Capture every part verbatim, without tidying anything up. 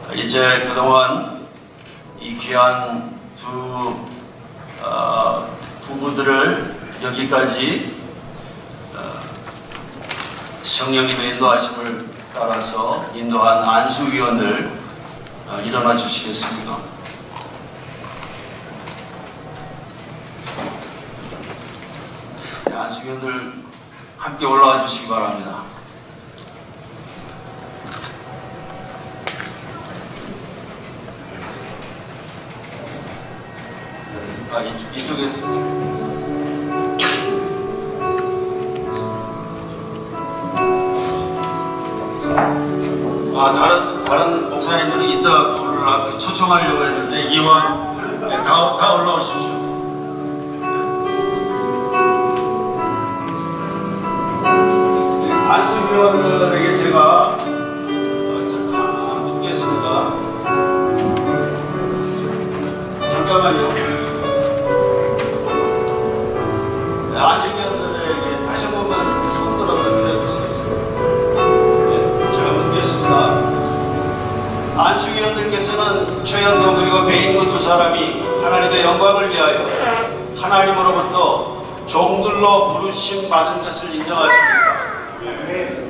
이제 그동안 이 귀한 두 어, 부부들을 여기까지 어, 성령님의 인도하심을 따라서 인도한 안수위원들 어, 일어나 주시겠습니까? 네, 안수위원들 함께 올라와 주시기 바랍니다. 아, 이쪽, 이쪽에서. 아, 다른, 다른 목사님들은 이따 불을 초청하려고 했는데, 이왕, 네, 다, 다 올라오십시오. 네, 안수위원들에게 제가, 어, 잠깐 묻겠습니다. 잠깐만요. 안수위원들에게 다시 한 번만 손 들어서 기다려 주시겠습니다. 네, 제가 묻겠습니다. 안수위원들께서는 최현동 그리고 배인구 두 사람이 하나님의 영광을 위하여 하나님으로부터 종들로 부르심 받은 것을 인정하십니까? 네.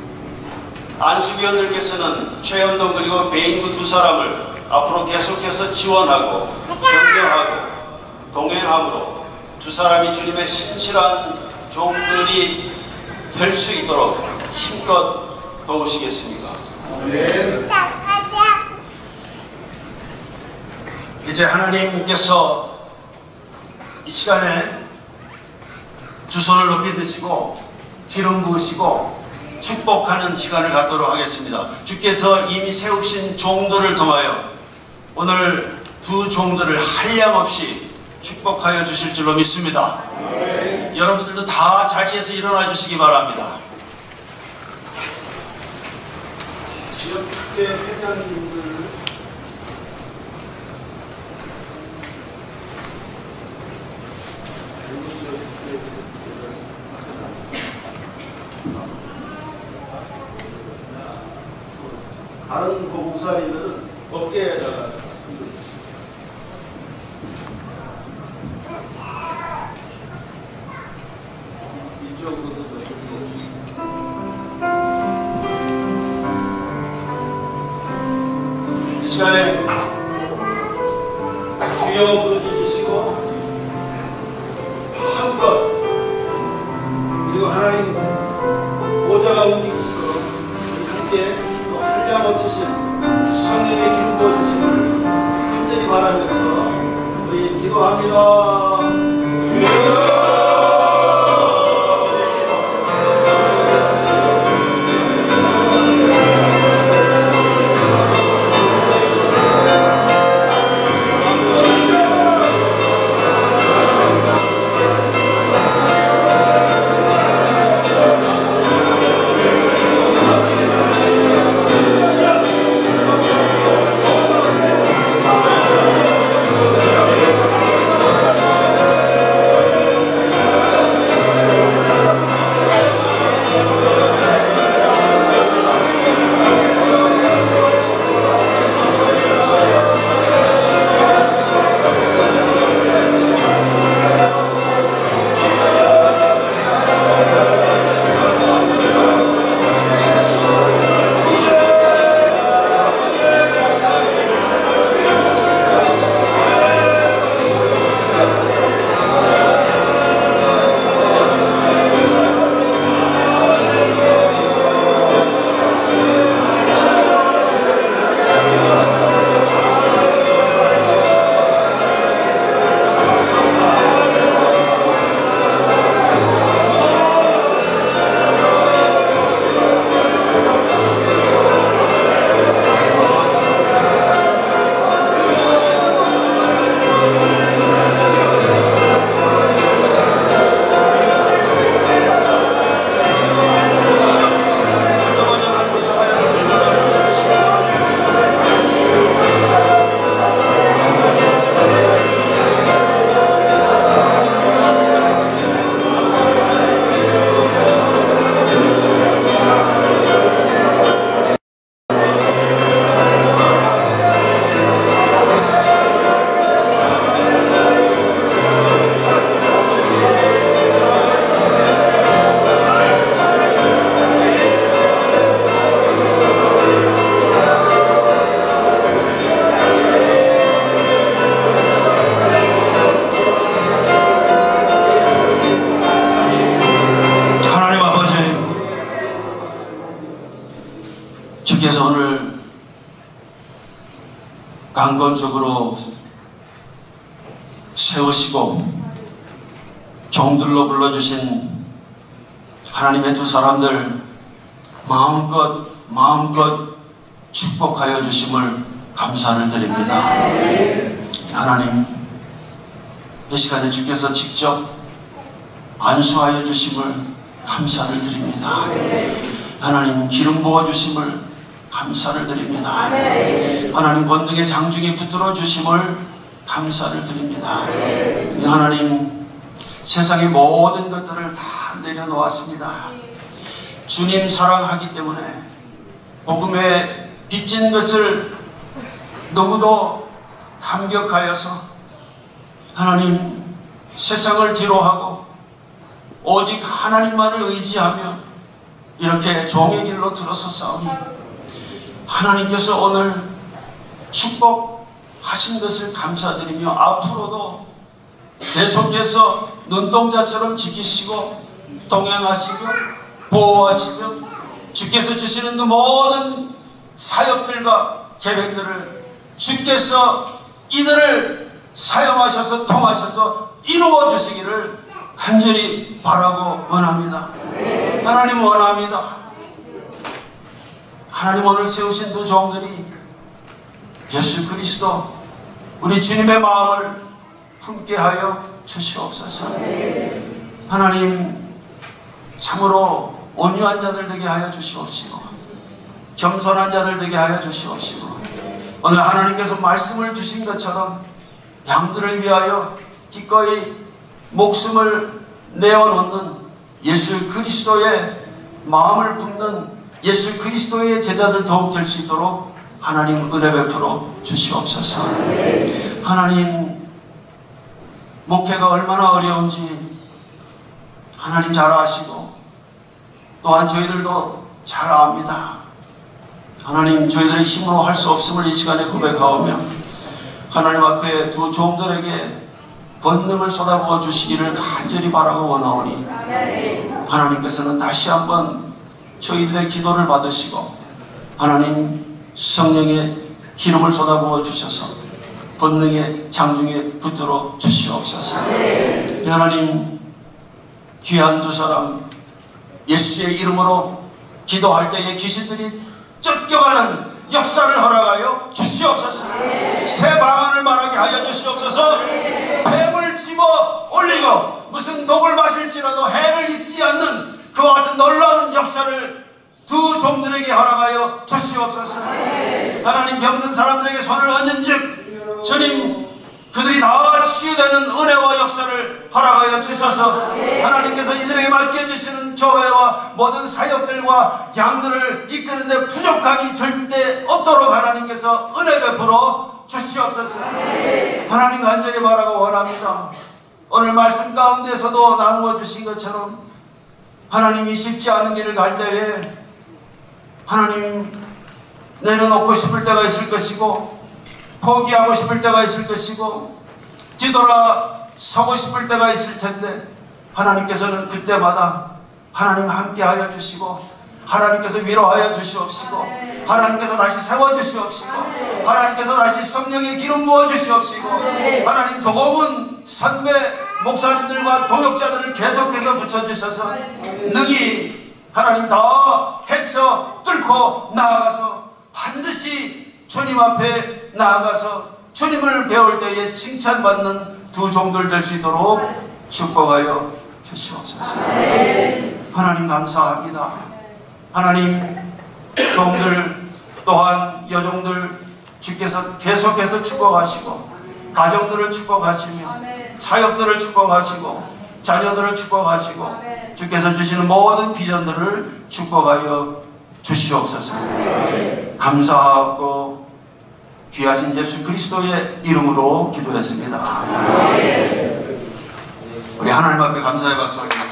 안수위원들께서는 최현동 그리고 배인구 두 사람을 앞으로 계속해서 지원하고 격려하고 동행함으로 두 사람이 주님의 신실한 종들이 될 수 있도록 힘껏 도우시겠습니까? 네. 이제 하나님께서 이 시간에 두 손을 높이 드시고 기름 부으시고 축복하는 시간을 갖도록 하겠습니다. 주께서 이미 세우신 종들을 통하여 오늘 두 종들을 한량없이 축복하여 주실 줄로 믿습니다. 네. 여러분들도 다 자리에서 일어나 주시기 바랍니다. 지역회 회장님들 다른 목사님들은 어깨에다가 이 시간에 주여 부르짖으시고 한껏 그리고 하나님 보좌가 움직이시도록 함께 또 한량없으신 성령의 기름 부어주시기를 간절히 바라면서 우리 기도합니다. 주여 Amen. 강건적으로 세우시고 종들로 불러주신 하나님의 두 사람들 마음껏 마음껏 축복하여 주심을 감사를 드립니다. 하나님, 이 시간에 주께서 직접 안수하여 주심을 감사를 드립니다. 하나님, 기름 부어 주심을 감사를 드립니다. 하나님, 권능의 장중에 붙들어 주심을 감사를 드립니다. 하나님, 세상의 모든 것들을 다 내려놓았습니다. 주님 사랑하기 때문에 복음에 빚진 것을 너무도 감격하여서 하나님, 세상을 뒤로하고 오직 하나님만을 의지하며 이렇게 종의 길로 들어섰사오니 하나님께서 오늘 축복하신 것을 감사드리며 앞으로도 계속해서 눈동자처럼 지키시고 동행하시며 보호하시며 주께서 주시는 그 모든 사역들과 계획들을 주께서 이들을 사용하셔서 통하셔서 이루어 주시기를 간절히 바라고 원합니다. 하나님 원합니다. 하나님 오늘 세우신 두 종들이 예수 그리스도 우리 주님의 마음을 품게 하여 주시옵소서. 하나님, 참으로 온유한 자들 되게 하여 주시옵시고 겸손한 자들 되게 하여 주시옵시고 오늘 하나님께서 말씀을 주신 것처럼 양들을 위하여 기꺼이 목숨을 내어놓는 예수 그리스도의 마음을 품는 예수 그리스도의 제자들 더욱 될 수 있도록 하나님 은혜 베풀어 주시옵소서. 하나님, 목회가 얼마나 어려운지 하나님 잘 아시고 또한 저희들도 잘 압니다. 하나님, 저희들의 힘으로 할 수 없음을 이 시간에 고백하오며 하나님 앞에 두 종들에게 권능을 쏟아부어 주시기를 간절히 바라고 원하오니 하나님께서는 다시 한번 저희들의 기도를 받으시고 하나님 성령의 기름을 쏟아부어 주셔서 권능의 장중에 붙들어 주시옵소서. 하나님, 귀한 두 사람 예수의 이름으로 기도할 때에 귀신들이 쫓겨가는 역사를 허락하여 주시옵소서. 새 방언을 말하게 하여 주시옵소서. 뱀을 집어 올리고 무슨 독을 마실지라도 해를 입지 않는 그와 같은 놀라운 역사를 두 종들에게 허락하여 주시옵소서. 하나님, 병든 사람들에게 손을 얹은 즉 주님 그들이 다 치유되는 은혜와 역사를 허락하여 주셔서 하나님께서 이들에게 맡겨주시는 교회와 모든 사역들과 양들을 이끄는데 부족함이 절대 없도록 하나님께서 은혜 베풀어 주시옵소서. 하나님 간절히 바라고 원합니다. 오늘 말씀 가운데서도 나누어 주신 것처럼 하나님이 쉽지 않은 길을 갈 때에 하나님 내려놓고 싶을 때가 있을 것이고 포기하고 싶을 때가 있을 것이고 뒤돌아 서고 싶을 때가 있을 텐데 하나님께서는 그때마다 하나님 함께하여 주시고 하나님께서 위로하여 주시옵시고 하나님께서 다시 세워주시옵시고 하나님께서 다시 성령의 기름 부어주시옵시고 하나님 조금은 선배 목사님들과 동역자들을 계속해서 붙여주셔서 능히 하나님 다 헤쳐 뚫고 나아가서 반드시 주님 앞에 나아가서 주님을 배울 때에 칭찬받는 두 종들 될 수 있도록 축복하여 주시옵소서. 하나님 감사합니다. 하나님 종들 또한 여종들 주께서 계속해서 축복하시고 가정들을 축복하시며 사역들을 축복하시고 자녀들을 축복하시고 주께서 주시는 모든 비전들을 축복하여 주시옵소서. 감사하고 귀하신 예수 그리스도의 이름으로 기도했습니다. 우리 하나님 앞에 감사의 박수